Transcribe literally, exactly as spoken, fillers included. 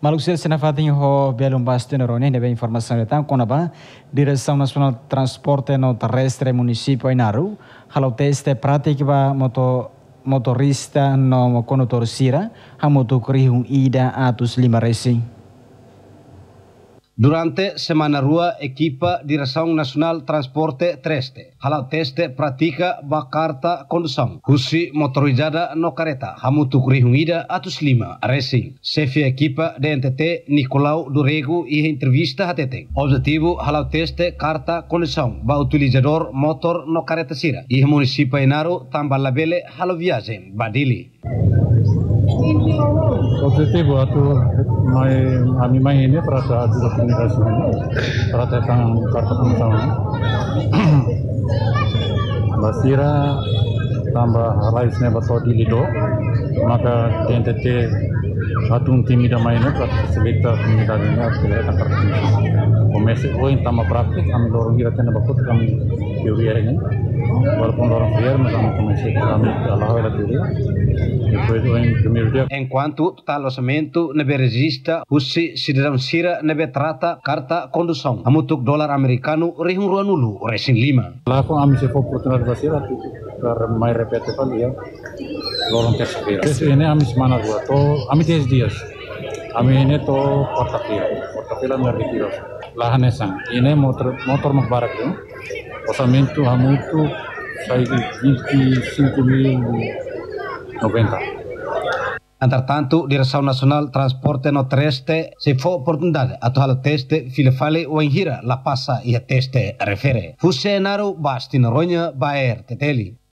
Malusia senafating ho belum basti nerone nebe informação tentang konaba Direção Nacional de Transporte no Terrestre Município Inaru halau teste prática ba moto motorista no condutor sira hamoto krihung ida atus lima racing. Durante semana rua, equipa Direção Nacional Transporte Terrestre halau teste pratica ba carta condução husi motorizada no careta hamutu kurihung ida atus lima racing. Chefe equipa D N T T Nicolau Durego e entrevista hateteng. Objetivo halau teste carta condução ba utilizador motor no careta sira e município Inaru tambah labele halau viagem badili. Objetivo atau mai kami mai ini perasa adu komunikasi perasa tentang kartu pengusaha. Basira tambah raisnya betul di lido maka D N T T atung tim ida mai ini perasa selekta komunikasi ini selekta kartu pengusaha. Komisi poin tambah praktik kami dorong kira kena bakut kami teori ini walaupun dorong biar macam komisi kami Allah ada teori. Enquanto total orçamento nebe registra husi cidadão sira nebe trata carta condução amutuk dolar americano rihung ruanulu racing lima. Laku ami se for oportunidade basira per mai repete kali ya lorong tes kira. Tes ini ami semana dua to ami tes dias. Ami ini to portafila portafila ngerti lahan esang. Ini motor motor magbarak tu. Orçamento amutuk sai vinte e cinco mil noventa. Entretanto, Direção Nacional Transporte no Terrestre se for oportunidade atual teste filefale o enhira la passa e teste refere. Fusenaru basti na ronha baer teteli.